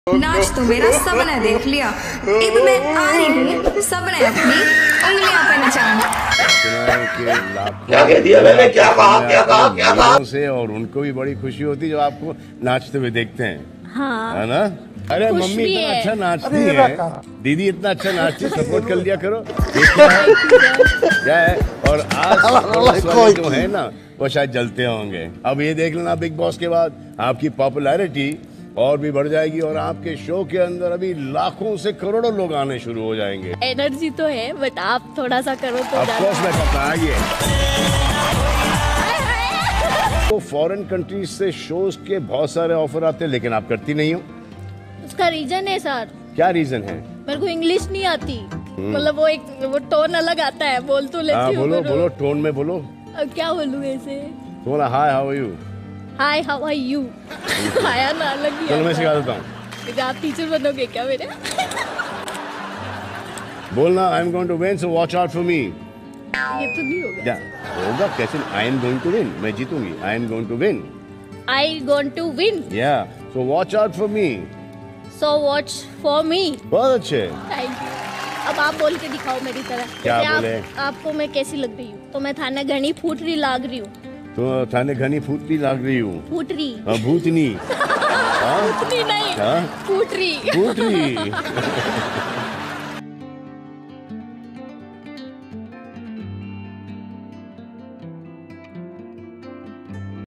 नाच तो मेरा सबने देख लिया, अब मैं आ रही हूँ सबने अपनी उंगलियां पे नचाना। क्या कह दिया मैंने? क्या कहा से, और उनको भी बड़ी खुशी होती है जब आपको नाचते हुए देखते हैं। हाँ। है ना? अरे मम्मी इतना अच्छा नाचती है, दीदी इतना अच्छा नाचती, सपोर्ट कर लिया करो। क्या है? और आज जो है ना वो शायद जलते होंगे। अब ये देख लेना बिग बॉस के बाद आपकी पॉपुलैरिटी और भी बढ़ जाएगी और आपके शो के अंदर अभी लाखों से करोड़ों लोग आने शुरू हो जाएंगे। एनर्जी तो है, बट आप थोड़ा सा करो तो मैं पता है तो फॉरेन कंट्रीज से शोज के बहुत सारे ऑफर आते हैं, लेकिन आप करती नहीं हो। उसका रीजन है सर। क्या रीजन है? मेरे को इंग्लिश नहीं आती, मतलब वो टोन अलग आता है, बोल तो लेती हूँ। बोलो टोन में बोलो। अब क्या बोलूँ ऐसे? बोला hi how are you. Hi how are you. Hi ना अलग ही। चलो मैं सिखा देता हूँ। आप टीचर बनोगे क्या मेरे? बोलना I am going to win so watch out for me. ये तो नहीं होगा। होगा कैसे? I am going to win, मैं जीतूंगी। I am going to win. I going to win. या so watch out for me. So watch for me. बहुत अच्छे। Thank you. अब आप बोल के दिखाओ मेरी तरह। क्या बोले? आपको मैं कैसी लग रही हूँ? तो मैं थाने घनी फूटरी लाग रही हूँ। तो थाने घनी फूटरी लाग रही हूँ। फूटरी। भूतनी। फूटनी नहीं, फूटरी। फूटरी।